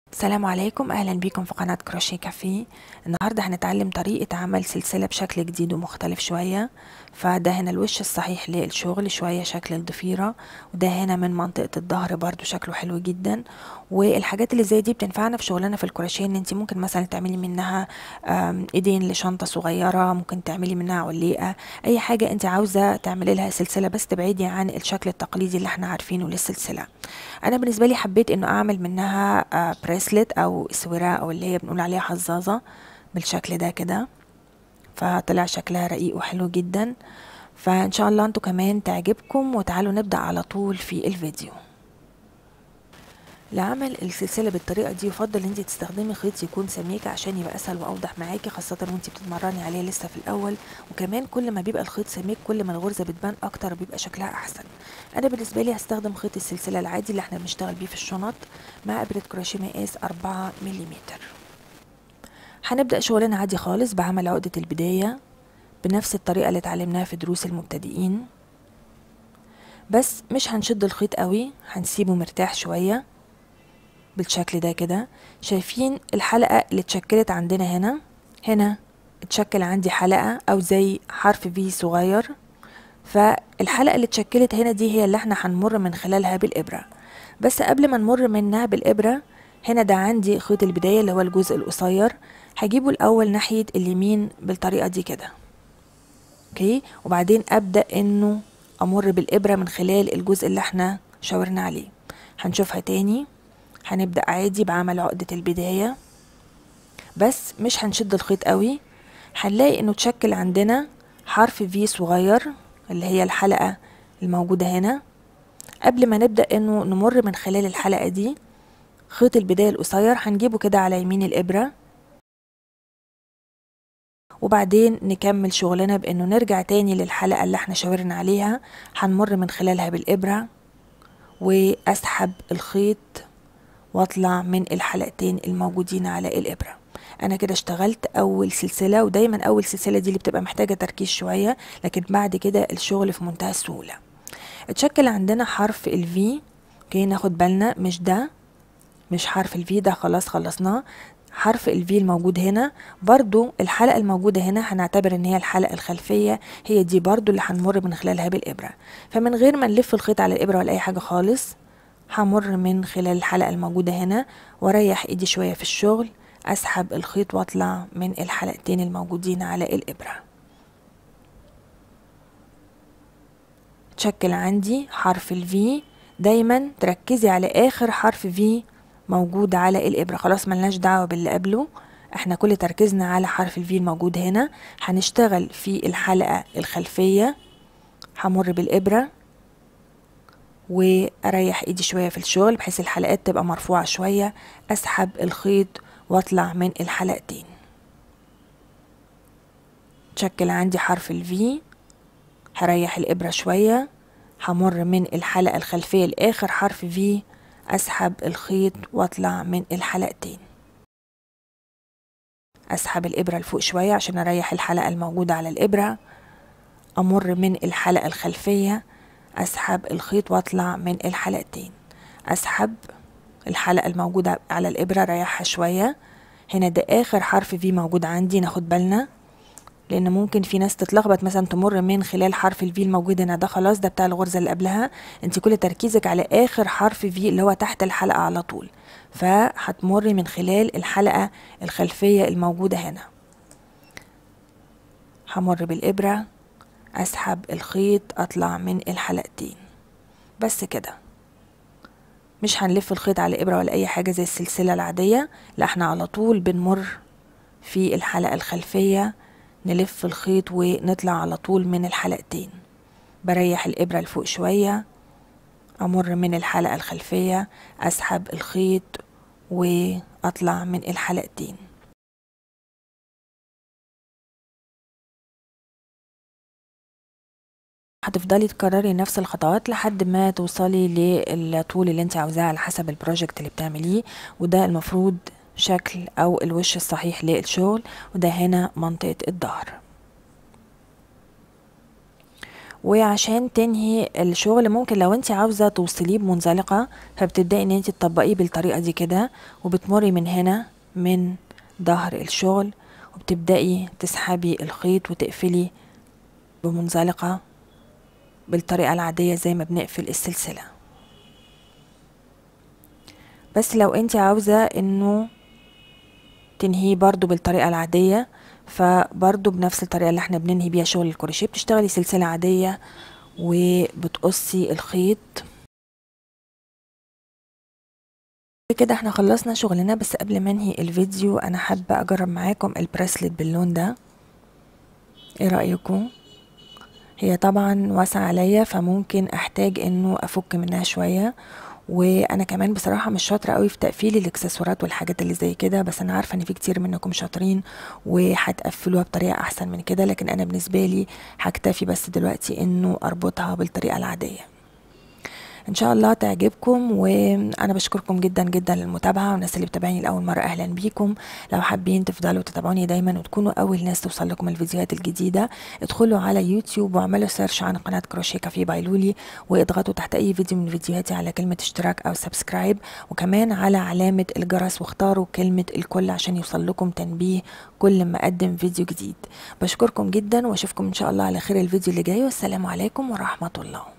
السلام عليكم، اهلا بيكم في قناة كروشيه كافيه. النهاردة هنتعلم طريقة عمل سلسلة بشكل جديد ومختلف شوية. فده هنا الوش الصحيح للشغل، شوية شكل الضفيرة، وده هنا من منطقة الظهر برضو شكله حلو جدا. والحاجات اللي زي دي بتنفعنا في شغلنا في الكروشيه، ان انت ممكن مثلا تعملي منها ايدين لشنطة صغيرة، ممكن تعملي منها عليقة، اي حاجة انت عاوزة تعملي لها سلسلة، بس تبعدي عن الشكل التقليدي اللي احنا عارفينه للسلسلة. انا بالنسبه لي حبيت انه اعمل منها بريسلت او اسوره، او اللي هي بنقول عليها حظاظه بالشكل ده كده. فطلع شكلها رقيق وحلو جدا، فان شاء الله انتوا كمان تعجبكم. وتعالوا نبدا على طول في الفيديو. لعمل السلسله بالطريقه دي يفضل ان انت تستخدمي خيط يكون سميك عشان يبقى اسهل واوضح معاكي، خاصه وانت بتتمرني عليه لسه في الاول. وكمان كل ما بيبقى الخيط سميك كل ما الغرزه بتبان اكتر وبيبقى شكلها احسن. انا بالنسبه لي هستخدم خيط السلسله العادي اللي احنا بنشتغل بيه في الشنط، مع ابره كروشيه مقاس 4 ملم. هنبدا شغلنا عادي خالص بعمل عقده البدايه بنفس الطريقه اللي اتعلمناها في دروس المبتدئين، بس مش هنشد الخيط قوي، هنسيبه مرتاح شويه بالشكل ده كده. شايفين الحلقة اللي اتشكلت عندنا هنا اتشكل عندي حلقة او زي حرف في صغير. فالحلقة اللي اتشكلت هنا دي هي اللي احنا هنمر من خلالها بالإبرة. بس قبل ما نمر منها بالإبرة، هنا ده عندي خيط البداية اللي هو الجزء القصير، هجيبه الأول ناحية اليمين بالطريقة دي كده. اوكي، وبعدين أبدأ انه أمر بالإبرة من خلال الجزء اللي احنا شاورنا عليه. هنشوفها تاني. هنبدأ عادي بعمل عقدة البداية، بس مش هنشد الخيط قوي. هنلاقي انه تشكل عندنا حرف في صغير اللي هي الحلقة الموجودة هنا. قبل ما نبدأ انه نمر من خلال الحلقة دي، خيط البداية القصير هنجيبه كده على يمين الإبرة، وبعدين نكمل شغلنا بانه نرجع تاني للحلقة اللي احنا شاورنا عليها، هنمر من خلالها بالإبرة واسحب الخيط واطلع من الحلقتين الموجودين على الإبرة. انا كده اشتغلت اول سلسلة، ودايما اول سلسلة دي اللي بتبقى محتاجة تركيز شوية، لكن بعد كده الشغل في منتهى السهولة. اتشكل عندنا حرف الفي. اوكي، ناخد بالنا مش حرف الفي ده، خلاص خلصناه. حرف الفي الموجود هنا برضو الحلقة الموجودة هنا هنعتبر ان هي الحلقة الخلفية، هي دي برضو اللي هنمر من خلالها بالإبرة. فمن غير ما نلف الخيط على الإبرة ولا اي حاجة خالص، همر من خلال الحلقة الموجودة هنا واريح ايدي شوية في الشغل، اسحب الخيط واطلع من الحلقتين الموجودين على الإبرة. تشكل عندي حرف الفي. دايما تركزي على اخر حرف في موجود على الإبرة، خلاص ملناش دعوة باللي قبله، احنا كل تركيزنا على حرف الفي الموجود هنا. هنشتغل في الحلقة الخلفية، همر بالإبرة واريح ايدي شوية في الشغل بحيث الحلقات تبقى مرفوعة شوية، اسحب الخيط واطلع من الحلقتين. تشكل عندي حرف الفي، هريح الإبرة شوية، همر من الحلقة الخلفية لآخر حرف في، اسحب الخيط واطلع من الحلقتين. اسحب الإبرة لفوق شوية عشان اريح الحلقة الموجودة على الإبرة، امر من الحلقة الخلفية، اسحب الخيط واطلع من الحلقتين. اسحب الحلقة الموجودة على الإبرة، ريحها شوية. هنا ده آخر حرف في موجود عندي، ناخد بالنا لان ممكن في ناس تتلخبط مثلا تمر من خلال حرف الفي الموجود هنا، ده خلاص ده بتاع الغرزة اللي قبلها. انت كل تركيزك على اخر حرف في اللي هو تحت الحلقة على طول، فهتمري من خلال الحلقة الخلفية الموجودة هنا. همر بالإبرة، اسحب الخيط، اطلع من الحلقتين. بس كده، مش هنلف الخيط على الإبرة ولا اي حاجة زي السلسلة العادية، لا احنا على طول بنمر في الحلقة الخلفية، نلف الخيط ونطلع على طول من الحلقتين. بريح الإبرة لفوق شوية، أمر من الحلقة الخلفية، أسحب الخيط وأطلع من الحلقتين. هتفضلي تكرري نفس الخطوات لحد ما توصلي للطول اللي انت عاوزاه على حسب البروجكت اللي بتعمليه. وده المفروض شكل أو الوش الصحيح للشغل، وده هنا منطقة الظهر. وعشان تنهي الشغل ممكن لو انت عاوزة توصليه بمنزلقة فبتبدأي ان انت تطبقيه بالطريقة دي كده، وبتمري من هنا من ظهر الشغل وبتبدأي تسحبي الخيط وتقفلي بمنزلقة بالطريقة العادية زي ما بنقفل السلسلة. بس لو انت عاوزة انه تنهيه برضو بالطريقة العادية فبرضو بنفس الطريقة اللي احنا بننهي بيها شغل الكروشيه، بتشتغلي سلسلة عادية وبتقصي الخيط. كده احنا خلصنا شغلنا. بس قبل ما انهي الفيديو انا حابة اجرب معاكم البريسلت باللون ده، ايه رأيكم؟ هي طبعا واسعة عليا فممكن احتاج انه افك منها شوية، وانا كمان بصراحة مش شاطرة قوي في تقفيل الاكسسوارات والحاجات اللي زي كده، بس انا عارفة ان في كتير منكم شاطرين وهتقفلوها بطريقة احسن من كده، لكن انا بالنسبة لي هكتفي بس دلوقتي انه اربطها بالطريقة العادية. ان شاء الله تعجبكم، وانا بشكركم جدا جدا للمتابعه، والناس اللي بتابعني لاول مره اهلا بيكم. لو حابين تفضلوا تتابعوني دايما وتكونوا اول ناس توصل لكم الفيديوهات الجديده، ادخلوا على يوتيوب واعملوا سيرش عن قناه كروشيه كافيه باي لولي، واضغطوا تحت اي فيديو من فيديوهاتي على كلمه اشتراك او سبسكرايب، وكمان على علامه الجرس، واختاروا كلمه الكل عشان يوصل لكم تنبيه كل ما اقدم فيديو جديد. بشكركم جدا واشوفكم ان شاء الله على خير الفيديو اللي جاي، والسلام عليكم ورحمه الله.